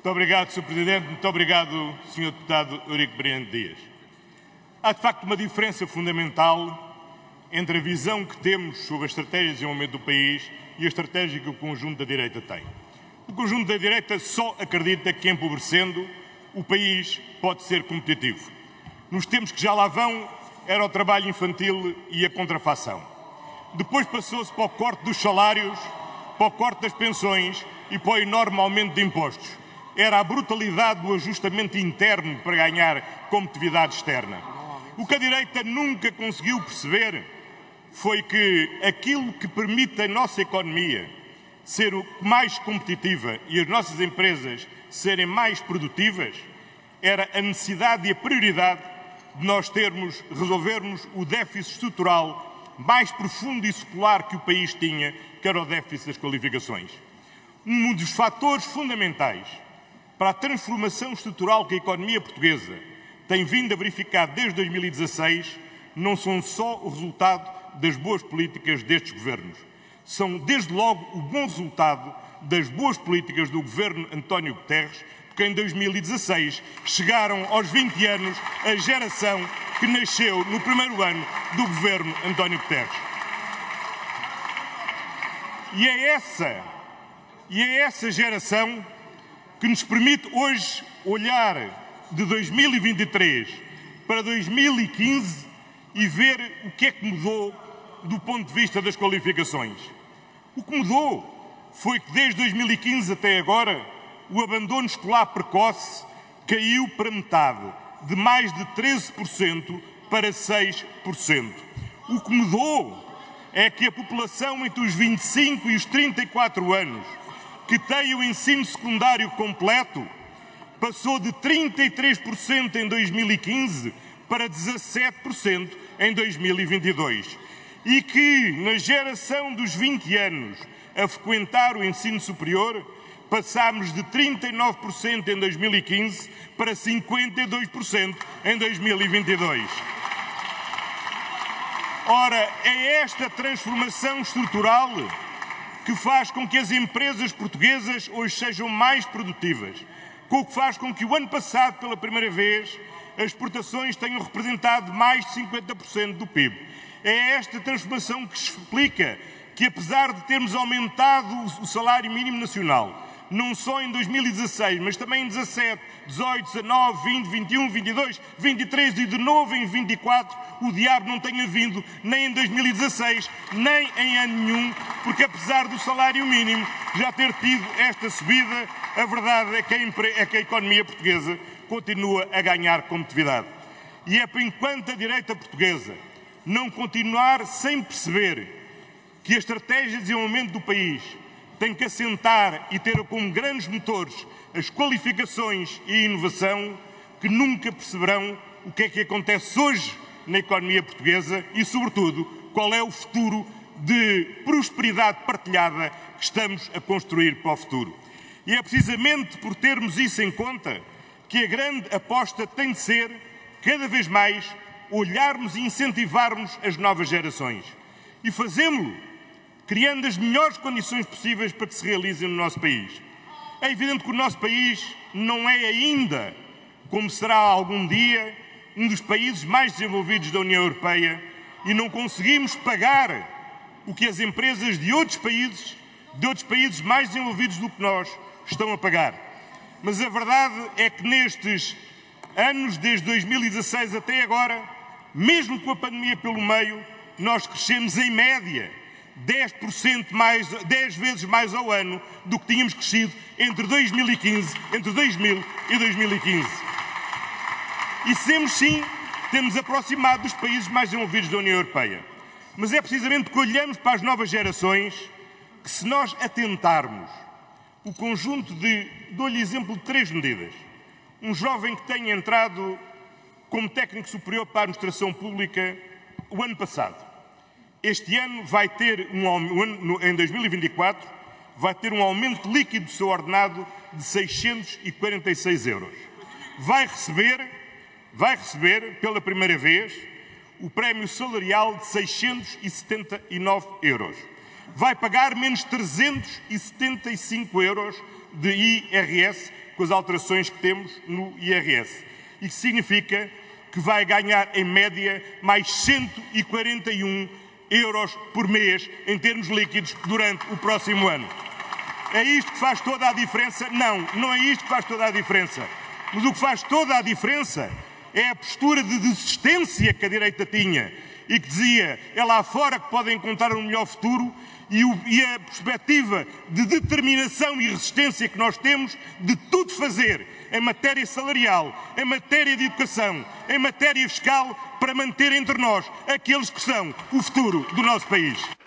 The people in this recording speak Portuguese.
Muito obrigado, Sr. Presidente. Muito obrigado, Sr. Deputado Eurico Brilhante Dias. Há, de facto, uma diferença fundamental entre a visão que temos sobre a estratégia de desenvolvimento do país e a estratégia que o conjunto da direita tem. O conjunto da direita só acredita que, empobrecendo, o país pode ser competitivo. Nos tempos que já lá vão, era o trabalho infantil e a contrafação. Depois passou-se para o corte dos salários, para o corte das pensões e para o enorme aumento de impostos. Era a brutalidade do ajustamento interno para ganhar competitividade externa. O que a direita nunca conseguiu perceber foi que aquilo que permite a nossa economia ser mais competitiva e as nossas empresas serem mais produtivas era a necessidade e a prioridade de nós resolvermos o déficit estrutural mais profundo e secular que o país tinha, que era o déficit das qualificações. Um dos fatores fundamentais para a transformação estrutural que a economia portuguesa tem vindo a verificar desde 2016 não são só o resultado das boas políticas destes governos. São, desde logo, o bom resultado das boas políticas do governo António Guterres, porque em 2016 chegaram aos 20 anos a geração que nasceu no primeiro ano do governo António Guterres. E é essa geração que nos permite hoje olhar de 2023 para 2015 e ver o que é que mudou do ponto de vista das qualificações. O que mudou foi que desde 2015 até agora o abandono escolar precoce caiu para metade, de mais de 13% para 6%. O que mudou é que a população entre os 25 e os 34 anos que tem o ensino secundário completo passou de 33% em 2015 para 17% em 2022. E que, na geração dos 20 anos a frequentar o ensino superior, passámos de 39% em 2015 para 52% em 2022. Ora, é esta transformação estrutural que faz com que as empresas portuguesas hoje sejam mais produtivas, que faz com que o ano passado, pela primeira vez, as exportações tenham representado mais de 50% do PIB. É esta transformação que explica que, apesar de termos aumentado o salário mínimo nacional, não só em 2016, mas também em 17, 18, 19, 20, 21, 22, 23 e de novo em 24, o diabo não tenha vindo nem em 2016, nem em ano nenhum, porque apesar do salário mínimo já ter tido esta subida, a verdade é que a economia portuguesa continua a ganhar competitividade. E é enquanto a direita portuguesa não continuar sem perceber que a estratégia de desenvolvimento do país tem que assentar e ter como grandes motores as qualificações e a inovação, que nunca perceberão o que é que acontece hoje na economia portuguesa e, sobretudo, qual é o futuro de prosperidade partilhada que estamos a construir para o futuro. E é precisamente por termos isso em conta que a grande aposta tem de ser, cada vez mais, olharmos e incentivarmos as novas gerações. E fazemos-lo criando as melhores condições possíveis para que se realizem no nosso país. É evidente que o nosso país não é ainda, como será algum dia, um dos países mais desenvolvidos da União Europeia e não conseguimos pagar o que as empresas de outros países mais desenvolvidos do que nós estão a pagar. Mas a verdade é que nestes anos, desde 2016 até agora, mesmo com a pandemia pelo meio, nós crescemos em média 10 vezes mais ao ano do que tínhamos crescido entre 2000 e 2015. E sim, temos aproximado dos países mais desenvolvidos da União Europeia. Mas é precisamente porque olhamos para as novas gerações que, se nós atentarmos o conjunto dou-lhe exemplo de 3 medidas. Um jovem que tenha entrado como técnico superior para a administração pública o ano passado. Este ano vai ter em 2024, vai ter um aumento líquido do seu ordenado de 646 euros. Vai receber, pela primeira vez, o prémio salarial de 679 euros. Vai pagar menos 375 euros de IRS com as alterações que temos no IRS. Isso significa que vai ganhar, em média, mais 141 euros por mês, em termos líquidos, durante o próximo ano. É isto que faz toda a diferença? Não, não é isto que faz toda a diferença. Mas o que faz toda a diferença é a postura de desistência que a direita tinha e que dizia, é lá fora que podem encontrar um melhor futuro, e a perspectiva de determinação e resistência que nós temos de tudo fazer em matéria salarial, em matéria de educação, em matéria fiscal, para manter entre nós aqueles que são o futuro do nosso país.